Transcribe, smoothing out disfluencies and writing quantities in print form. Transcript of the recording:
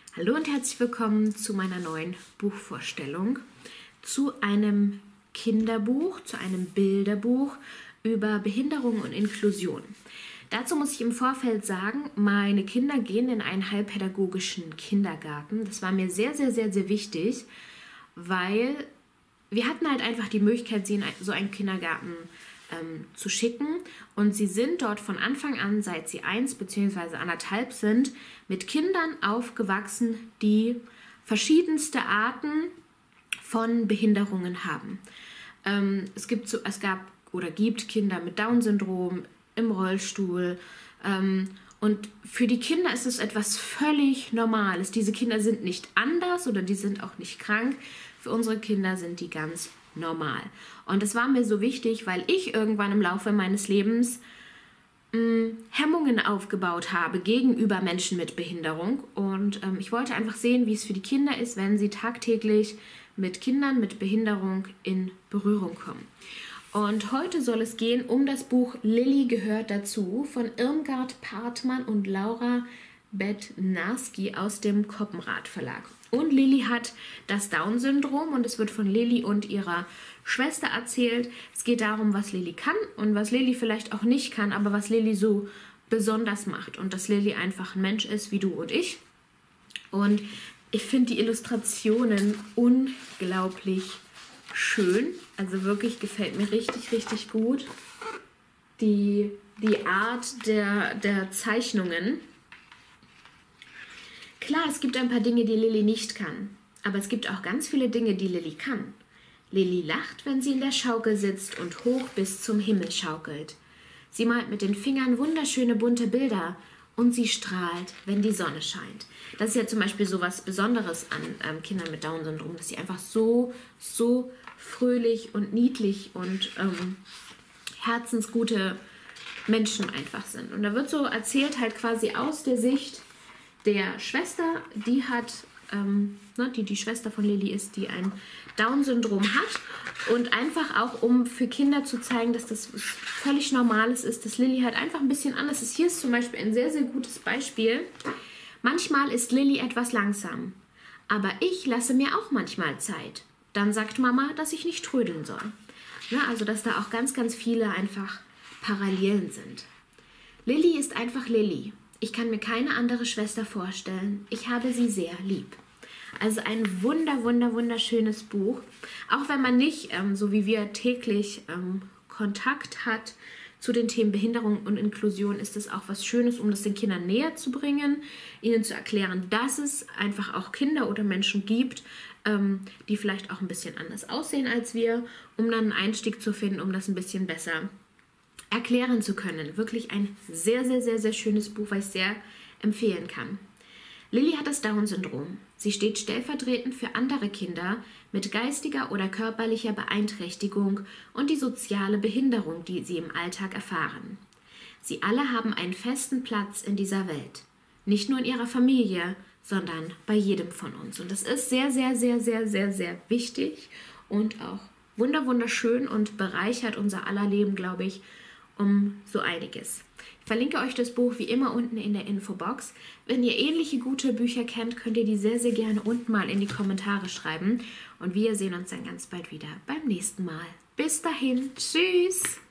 Hallo und herzlich willkommen zu meiner neuen Buchvorstellung, zu einem Kinderbuch, zu einem Bilderbuch über Behinderung und Inklusion. Dazu muss ich im Vorfeld sagen, meine Kinder gehen in einen heilpädagogischen Kindergarten. Das war mir sehr, sehr, sehr, sehr wichtig, weil wir hatten halt einfach die Möglichkeit, sie in so einen Kindergarten zu schicken. Und sie sind dort von Anfang an, seit sie 1 bzw. 1,5 sind, mit Kindern aufgewachsen, die verschiedenste Arten von Behinderungen haben. Es gibt Kinder mit Down-Syndrom, im Rollstuhl. Und für die Kinder ist es etwas völlig Normales. Diese Kinder sind nicht anders oder die sind auch nicht krank. Für unsere Kinder sind die ganz normal. Und es war mir so wichtig, weil ich irgendwann im Laufe meines Lebens Hemmungen aufgebaut habe gegenüber Menschen mit Behinderung. Und ich wollte einfach sehen, wie es für die Kinder ist, wenn sie tagtäglich mit Kindern mit Behinderung in Berührung kommen. Und heute soll es gehen um das Buch Lilly gehört dazu von Irmgard Partmann und Laura Bednarski aus dem Koppenrad Verlag. Und Lilly hat das Down-Syndrom und es wird von Lilly und ihrer Schwester erzählt. Es geht darum, was Lilly kann und was Lilly vielleicht auch nicht kann, aber was Lilly so besonders macht. Und dass Lilly einfach ein Mensch ist wie du und ich. Und ich finde die Illustrationen unglaublich schön. Also wirklich gefällt mir richtig, richtig gut. Die Art der Zeichnungen. Klar, es gibt ein paar Dinge, die Lilly nicht kann, aber es gibt auch ganz viele Dinge, die Lilly kann. Lilly lacht, wenn sie in der Schaukel sitzt und hoch bis zum Himmel schaukelt. Sie malt mit den Fingern wunderschöne bunte Bilder und sie strahlt, wenn die Sonne scheint. Das ist ja zum Beispiel so was Besonderes an Kindern mit Down-Syndrom, dass sie einfach so fröhlich und niedlich und herzensgute Menschen einfach sind. Und da wird so erzählt halt quasi aus der Sicht der Schwester, die hat, die Schwester von Lilly ist, die ein Down-Syndrom hat und einfach auch, um für Kinder zu zeigen, dass das völlig Normales ist, dass Lilly halt einfach ein bisschen anders ist. Hier ist zum Beispiel ein sehr, sehr gutes Beispiel. Manchmal ist Lilly etwas langsam, aber ich lasse mir auch manchmal Zeit. Dann sagt Mama, dass ich nicht trödeln soll. Ja, also, dass da auch ganz, ganz viele einfach Parallelen sind. Lilly ist einfach Lilly. Ich kann mir keine andere Schwester vorstellen. Ich habe sie sehr lieb. Also ein wunderschönes Buch. Auch wenn man nicht, so wie wir täglich Kontakt hat zu den Themen Behinderung und Inklusion, ist es auch was Schönes, um das den Kindern näher zu bringen, ihnen zu erklären, dass es einfach auch Kinder oder Menschen gibt, die vielleicht auch ein bisschen anders aussehen als wir, um dann einen Einstieg zu finden, um das ein bisschen besser erklären zu können. Wirklich ein sehr, sehr, sehr, sehr schönes Buch, was ich sehr empfehlen kann. Lilly hat das Down-Syndrom. Sie steht stellvertretend für andere Kinder mit geistiger oder körperlicher Beeinträchtigung und die soziale Behinderung, die sie im Alltag erfahren. Sie alle haben einen festen Platz in dieser Welt. Nicht nur in ihrer Familie, sondern bei jedem von uns. Und das ist sehr, sehr, sehr, sehr, sehr, sehr wichtig und auch wunderschön und bereichert unser aller Leben, glaube ich, um so einiges. Ich verlinke euch das Buch wie immer unten in der Infobox. Wenn ihr ähnliche gute Bücher kennt, könnt ihr die sehr, sehr gerne unten mal in die Kommentare schreiben. Und wir sehen uns dann ganz bald wieder beim nächsten Mal. Bis dahin, tschüss!